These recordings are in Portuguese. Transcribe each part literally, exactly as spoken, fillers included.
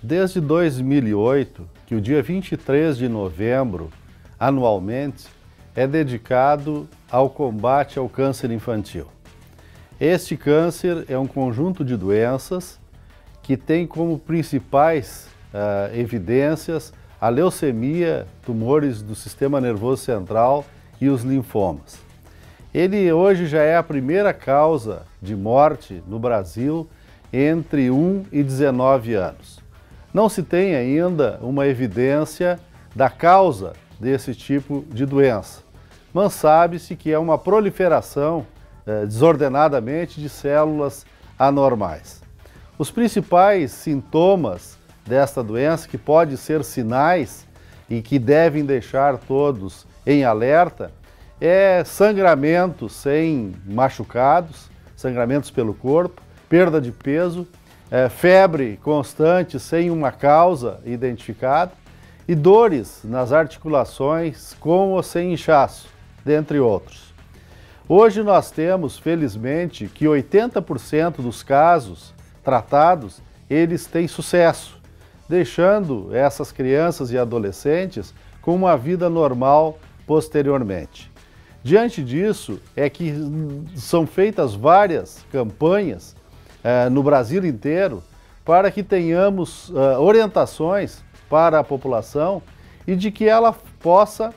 Desde dois mil e oito, que o dia vinte e três de novembro, anualmente, é dedicado ao combate ao câncer infantil. Este câncer é um conjunto de doenças que tem como principais uh, evidências a leucemia, tumores do sistema nervoso central e os linfomas. Ele hoje já é a primeira causa de morte no Brasil entre um e dezenove anos. Não se tem ainda uma evidência da causa desse tipo de doença, mas sabe-se que é uma proliferação eh, desordenadamente de células anormais. Os principais sintomas desta doença, que podem ser sinais e que devem deixar todos em alerta, é sangramento sem machucados, sangramentos pelo corpo, perda de peso, é, febre constante sem uma causa identificada e dores nas articulações com ou sem inchaço, dentre outros. Hoje nós temos, felizmente, que oitenta por cento dos casos tratados, eles têm sucesso, deixando essas crianças e adolescentes com uma vida normal posteriormente. Diante disso, é que são feitas várias campanhas eh, no Brasil inteiro para que tenhamos eh, orientações para a população e de que ela possa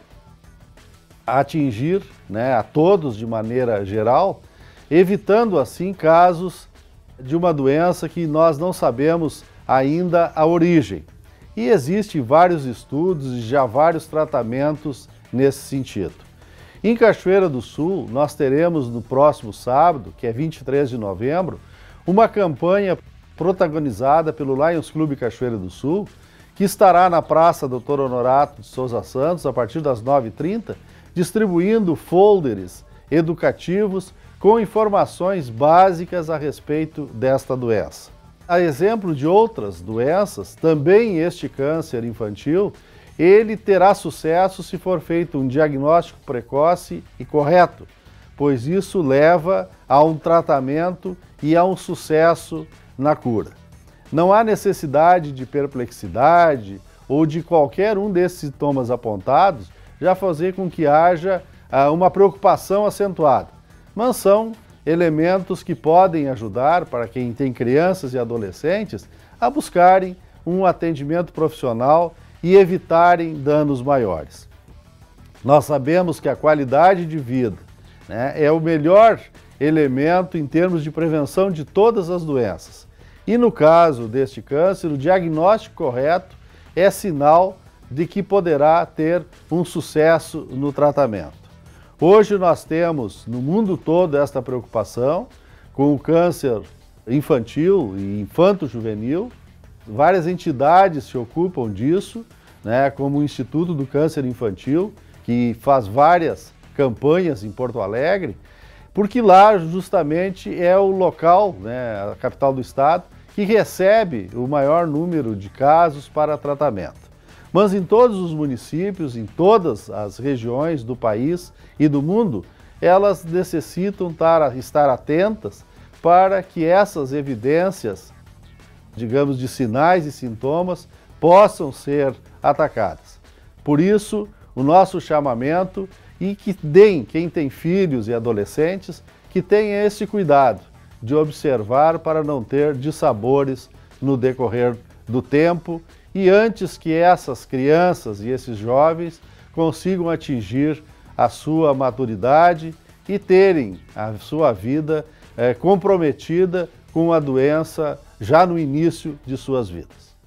atingir, né, a todos de maneira geral, evitando assim casos de uma doença que nós não sabemos ainda a origem. E existem vários estudos e já vários tratamentos nesse sentido. Em Cachoeira do Sul, nós teremos no próximo sábado, que é vinte e três de novembro, uma campanha protagonizada pelo Lions Clube Cachoeira do Sul, que estará na Praça doutor Honorato de Souza Santos, a partir das nove e trinta, distribuindo folders educativos com informações básicas a respeito desta doença. A exemplo de outras doenças, também este câncer infantil, ele terá sucesso se for feito um diagnóstico precoce e correto, pois isso leva a um tratamento e a um sucesso na cura. Não há necessidade de perplexidade ou de qualquer um desses sintomas apontados já fazer com que haja ah, uma preocupação acentuada, mas são elementos que podem ajudar para quem tem crianças e adolescentes a buscarem um atendimento profissional e evitarem danos maiores. Nós sabemos que a qualidade de vida, né, é o melhor elemento em termos de prevenção de todas as doenças. E no caso deste câncer, o diagnóstico correto é sinal de que poderá ter um sucesso no tratamento. Hoje nós temos no mundo todo esta preocupação com o câncer infantil e infanto-juvenil. Várias entidades se ocupam disso, né, como o Instituto do Câncer Infantil, que faz várias campanhas em Porto Alegre, porque lá justamente é o local, né, a capital do estado, que recebe o maior número de casos para tratamento. Mas em todos os municípios, em todas as regiões do país e do mundo, elas necessitam estar atentas para que essas evidências, digamos, de sinais e sintomas, possam ser atacadas. Por isso, o nosso chamamento e que deem, quem tem filhos e adolescentes, que tenha esse cuidado de observar para não ter dissabores no decorrer do tempo e antes que essas crianças e esses jovens consigam atingir a sua maturidade e terem a sua vida é, comprometida com a doença já no início de suas vidas.